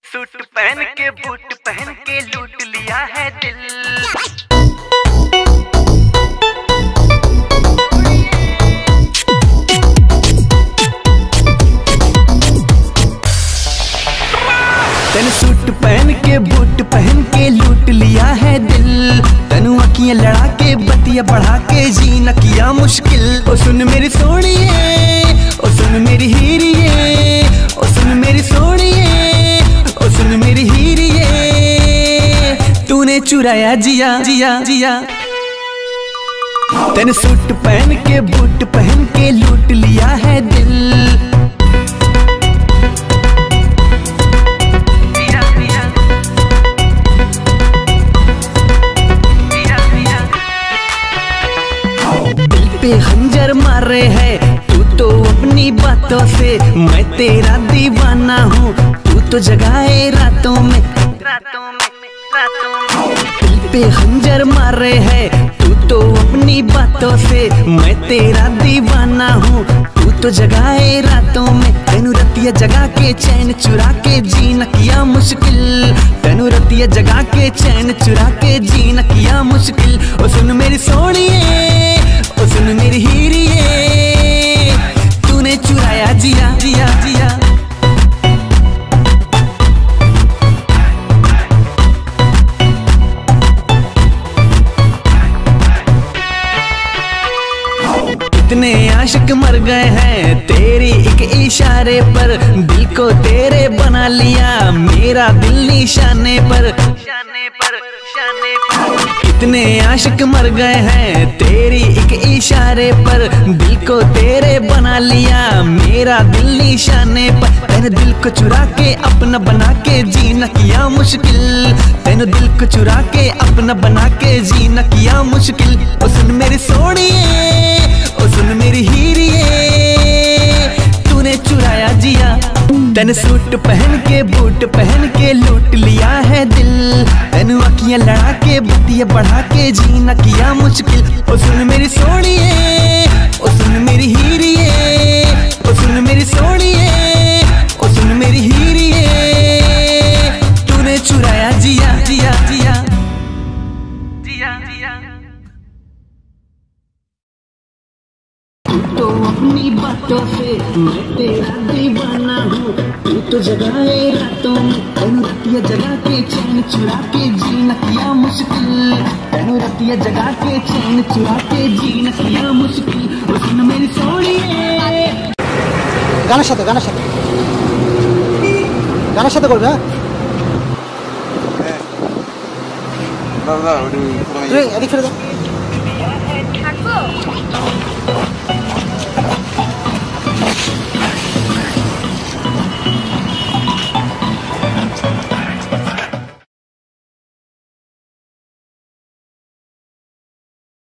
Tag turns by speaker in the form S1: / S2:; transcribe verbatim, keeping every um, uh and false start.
S1: Suit पहन के boot पहन के लूट लिया है दिल। तन सूट पहन के बूट पहन के लूट लिया है दिल। तनु अखियां लड़ा के बतिया बढ़ा के जीना किया मुश्किल। ओ सुन मेरी सोनिए, ओ सुन मेरी हीरिए, ओ सुन मेरी सोनिए, ओ सुन मेरी हीरिए। तूने चुराया जिया जिया जिया। तन सूट पहन के बूट पहन के लूट लिया है दिल। खंजर मारे है तू तो अपनी बातों से। मैं तेरा दीवाना हूँ, तू तो जगाए रातों में रातों में रातों में। दिल पे खंजर मारे है तू तो अपनी बातों से। मैं तेरा दीवाना हूँ, तू तो जगाए रातों में। तेनू रतिया जगा के चैन चुरा के जीना किया मुश्किल। तेनू रतिया जगा के चैन चुरा के जीना किया मुश्किल। ओ सुन मेरी सोनिए, ओ सुन मेरी हीरिए। तूने चुराया जिया जिया जिया। कितने आशिक मर गए हैं तेरी एक इशारे पर। दिल को तेरे बना लिया मेरा दिल निशाने पर शाने पर शाने पर। कितने आशिक मर गए हैं तेरी एक इशारे पर। दिल को तेरे बना लिया मेरा दिल निशाने पर। तैने दिल को चुरा के अपना बना के जीना किया मुश्किल। तैने दिल को चुरा के अपना बना के जीना किया मुश्किल। ओ सुन मेरी सोनिए, ओ सुन मेरी हीरिए। तूने चुराया जिया। तन सूट पहन के बूट पहन के लूट लिया है दिल। तनु अखियां लड़ा के बतिया बढ़ा के जीना किया मुश्किल। ओ सुन मेरी सोनिए, ओ सुन मेरी हीरिए, ओ सुन मेरी सोनिए, ओ सुन मेरी हीरिए। तूने चुराया जिया जिया जिया जिया जिया। तो अपनी बातों से मैं तेरा दीवाना हूँ, तू तो जगाए रातों में। तेनू रतिया जगा के चैन चुरा के जीना किया मुश्किल। तेनू रतिया जगा के चैन चुरा के जीना किया मुश्किल। ओ सुन मेरी सोनिए।
S2: गाना साथे गाना साथे गाना साथे করবে। হ্যাঁ দাদা ওই এদিক ফিরে দাও। থাকবো।